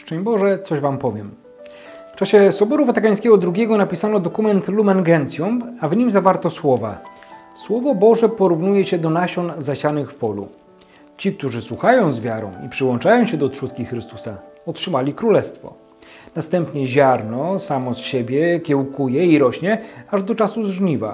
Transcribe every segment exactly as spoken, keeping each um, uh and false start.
Szczęść Boże, coś Wam powiem. W czasie Soboru Watykańskiego drugiego napisano dokument Lumen Gentium, a w nim zawarto słowa: Słowo Boże porównuje się do nasion zasianych w polu. Ci, którzy słuchają z wiarą i przyłączają się do trzódki Chrystusa, otrzymali królestwo. Następnie ziarno samo z siebie kiełkuje i rośnie, aż do czasu żniwa.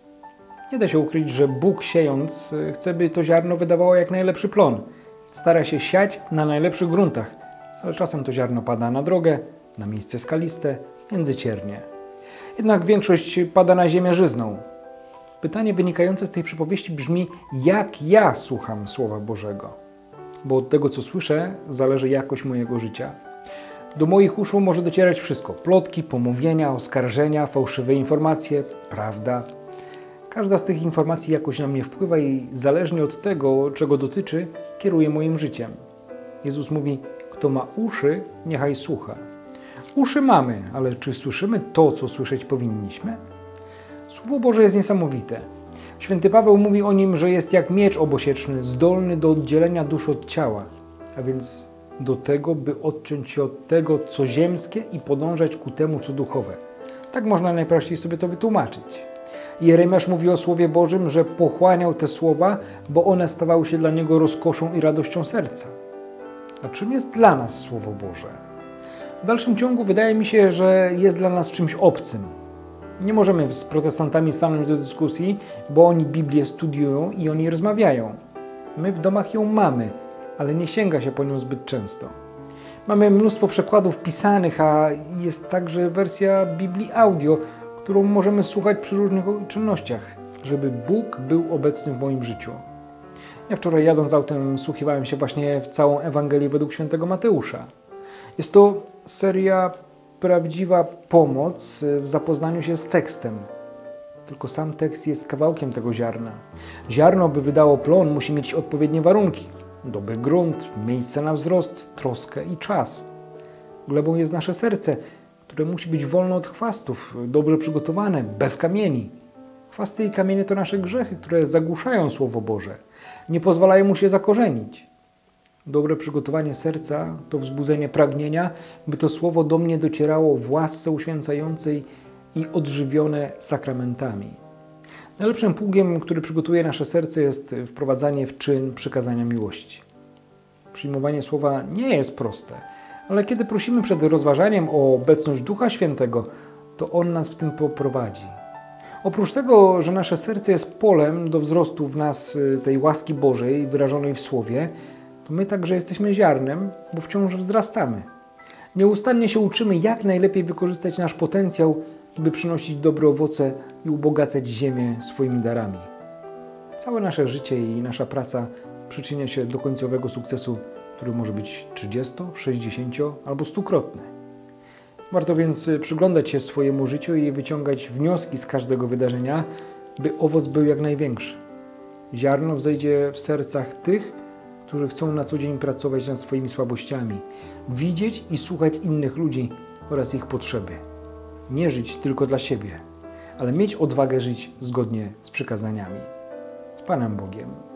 Nie da się ukryć, że Bóg siejąc chce, by to ziarno wydawało jak najlepszy plon. Stara się siać na najlepszych gruntach, ale czasem to ziarno pada na drogę, na miejsce skaliste, między ciernie. Jednak większość pada na ziemię żyzną. Pytanie wynikające z tej przypowieści brzmi: jak ja słucham Słowa Bożego? Bo od tego, co słyszę, zależy jakość mojego życia. Do moich uszu może docierać wszystko: plotki, pomówienia, oskarżenia, fałszywe informacje, prawda. Każda z tych informacji jakoś na mnie wpływa i zależnie od tego, czego dotyczy, kieruje moim życiem. Jezus mówi: kto ma uszy, niechaj słucha. Uszy mamy, ale czy słyszymy to, co słyszeć powinniśmy? Słowo Boże jest niesamowite. Święty Paweł mówi o nim, że jest jak miecz obosieczny, zdolny do oddzielenia duszy od ciała, a więc do tego, by odciąć się od tego, co ziemskie i podążać ku temu, co duchowe. Tak można najprościej sobie to wytłumaczyć. Jeremiasz mówi o Słowie Bożym, że pochłaniał te słowa, bo one stawały się dla niego rozkoszą i radością serca. A czym jest dla nas Słowo Boże? W dalszym ciągu wydaje mi się, że jest dla nas czymś obcym. Nie możemy z protestantami stanąć do dyskusji, bo oni Biblię studiują i o niej rozmawiają. My w domach ją mamy, ale nie sięga się po nią zbyt często. Mamy mnóstwo przekładów pisanych, a jest także wersja Biblii audio, którą możemy słuchać przy różnych czynnościach, żeby Bóg był obecny w moim życiu. Ja wczoraj jadąc autem wsłuchiwałem się właśnie w całą Ewangelię według świętego Mateusza. Jest to seria prawdziwa pomoc w zapoznaniu się z tekstem. Tylko sam tekst jest kawałkiem tego ziarna. Ziarno, by wydało plon, musi mieć odpowiednie warunki. Dobry grunt, miejsce na wzrost, troskę i czas. Glebą jest nasze serce, które musi być wolne od chwastów, dobrze przygotowane, bez kamieni. Chwasty i kamienie to nasze grzechy, które zagłuszają Słowo Boże. Nie pozwalają mu się zakorzenić. Dobre przygotowanie serca to wzbudzenie pragnienia, by to Słowo do mnie docierało w łasce uświęcającej i odżywione sakramentami. Najlepszym pługiem, który przygotuje nasze serce, jest wprowadzanie w czyn przykazania miłości. Przyjmowanie Słowa nie jest proste, ale kiedy prosimy przed rozważaniem o obecność Ducha Świętego, to On nas w tym poprowadzi. Oprócz tego, że nasze serce jest polem do wzrostu w nas tej łaski Bożej wyrażonej w Słowie, to my także jesteśmy ziarnem, bo wciąż wzrastamy. Nieustannie się uczymy, jak najlepiej wykorzystać nasz potencjał, by przynosić dobre owoce i ubogacać ziemię swoimi darami. Całe nasze życie i nasza praca przyczynia się do końcowego sukcesu, który może być trzydziesto, sześćdziesięcio albo stukrotny. Warto więc przyglądać się swojemu życiu i wyciągać wnioski z każdego wydarzenia, by owoc był jak największy. Ziarno wzejdzie w sercach tych, którzy chcą na co dzień pracować nad swoimi słabościami, widzieć i słuchać innych ludzi oraz ich potrzeby. Nie żyć tylko dla siebie, ale mieć odwagę żyć zgodnie z przykazaniami. Z Panem Bogiem.